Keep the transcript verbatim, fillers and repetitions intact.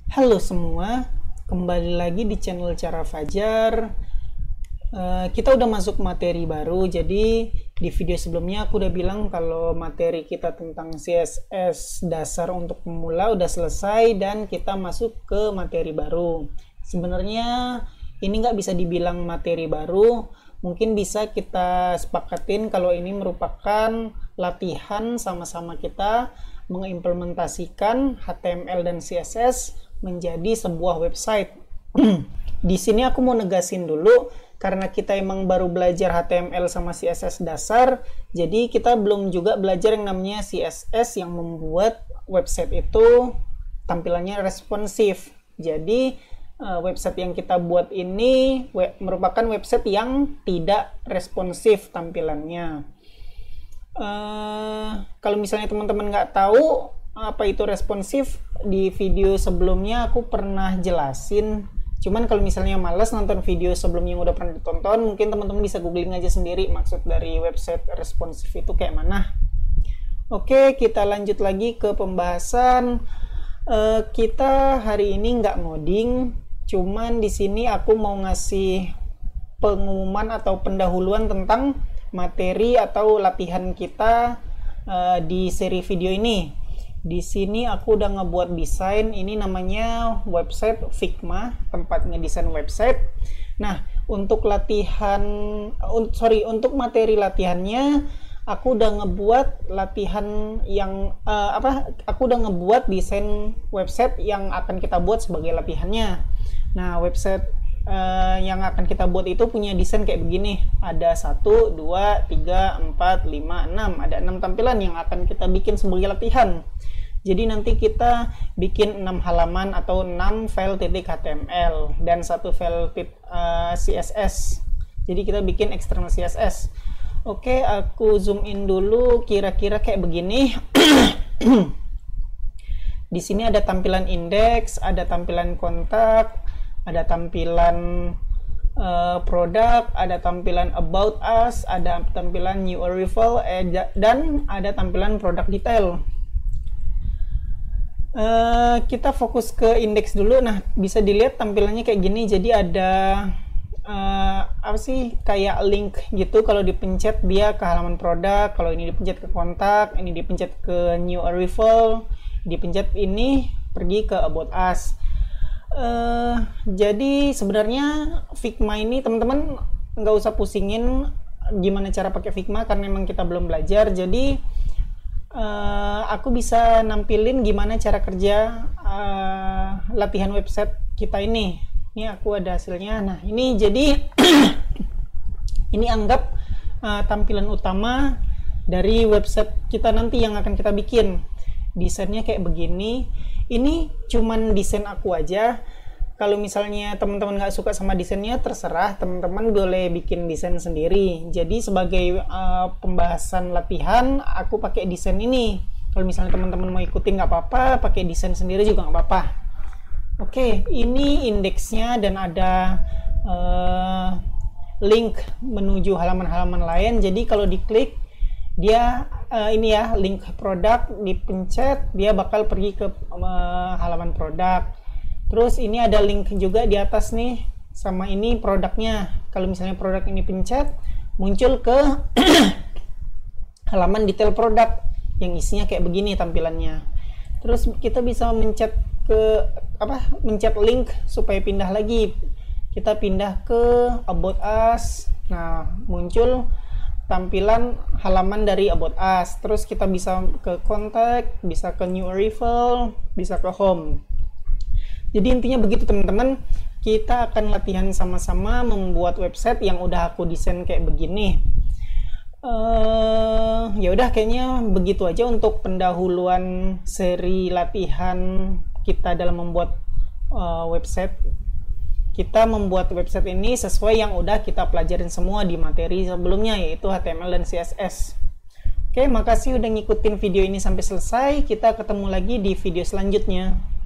Halo semua, kembali lagi di channel Cara Fajar. Uh, kita udah masuk materi baru, jadi di video sebelumnya aku udah bilang kalau materi kita tentang C S S dasar untuk pemula udah selesai dan kita masuk ke materi baru. Sebenarnya ini nggak bisa dibilang materi baru, mungkin bisa kita sepakatin kalau ini merupakan latihan sama-sama kita mengimplementasikan H T M L dan C S S menjadi sebuah website. Di sini aku mau negasin dulu, karena kita emang baru belajar H T M L sama C S S dasar, jadi kita belum juga belajar yang namanya C S S yang membuat website itu tampilannya responsif. Jadi website yang kita buat ini web, merupakan website yang tidak responsif tampilannya. Uh, kalau misalnya teman-teman nggak tahu apa itu responsif, di video sebelumnya aku pernah jelasin. Cuman kalau misalnya malas nonton video sebelumnya yang udah pernah ditonton, mungkin teman-teman bisa googling aja sendiri maksud dari website responsif itu kayak mana. Oke, kita lanjut lagi ke pembahasan. Uh, kita hari ini nggak ngoding, cuman di sini aku mau ngasih pengumuman atau pendahuluan tentang materi atau latihan kita uh, di seri video ini. Di sini aku udah ngebuat desain, ini namanya website Figma, tempat ngedesain website. Nah, untuk latihan, uh, sorry, untuk materi latihannya, aku udah ngebuat latihan yang uh, apa? Aku udah ngebuat desain website yang akan kita buat sebagai latihannya. Nah, website uh, yang akan kita buat itu punya desain kayak begini. Ada satu, dua, tiga, empat, lima, enam. Ada enam tampilan yang akan kita bikin sebagai latihan. Jadi nanti kita bikin enam halaman atau enam file titik H T M L dan satu file titik uh, C S S. Jadi kita bikin external C S S. Oke, aku zoom in dulu kira-kira kayak begini. Di sini ada tampilan indeks, ada tampilan kontak, ada tampilan uh, produk, ada tampilan about us, ada tampilan new arrival, eh, dan ada tampilan product detail. Uh, kita fokus ke indeks dulu. Nah, bisa dilihat tampilannya kayak gini. Jadi ada uh, apa sih, kayak link gitu. Kalau dipencet dia ke halaman produk, kalau ini dipencet ke kontak, ini dipencet ke new arrival, dipencet ini pergi ke about us. Uh, jadi sebenarnya Figma ini teman-teman nggak usah pusingin gimana cara pakai Figma karena memang kita belum belajar. Jadi uh, aku bisa nampilin gimana cara kerja uh, latihan website kita ini. Ini aku ada hasilnya. Nah, ini jadi ini anggap uh, tampilan utama dari website kita nanti yang akan kita bikin. Desainnya kayak begini. Ini cuman desain aku aja. Kalau misalnya teman-teman nggak suka sama desainnya, terserah, teman-teman boleh bikin desain sendiri. Jadi sebagai uh, pembahasan latihan, aku pakai desain ini. Kalau misalnya teman-teman mau ikutin nggak apa-apa, pakai desain sendiri juga nggak apa-apa. Oke, ini indeksnya dan ada uh, link menuju halaman-halaman lain. Jadi kalau diklik, dia uh, ini ya, link produk, dipencet dia bakal pergi ke uh, halaman produk. Terus ini ada link juga di atas nih, sama ini produknya. Kalau misalnya produk ini pencet, muncul ke halaman detail produk yang isinya kayak begini tampilannya. Terus kita bisa mencet ke apa mencet link supaya pindah lagi. Kita pindah ke about us. Nah, muncul tampilan halaman dari about us. Terus kita bisa ke contact, bisa ke new arrival, bisa ke home. Jadi intinya begitu teman-teman. Kita akan latihan sama-sama membuat website yang udah aku desain kayak begini. Uh, ya udah kayaknya begitu aja untuk pendahuluan seri latihan kita dalam membuat uh, website. Kita membuat website ini sesuai yang udah kita pelajarin semua di materi sebelumnya, yaitu H T M L dan C S S. Oke, makasih udah ngikutin video ini sampai selesai. Kita ketemu lagi di video selanjutnya.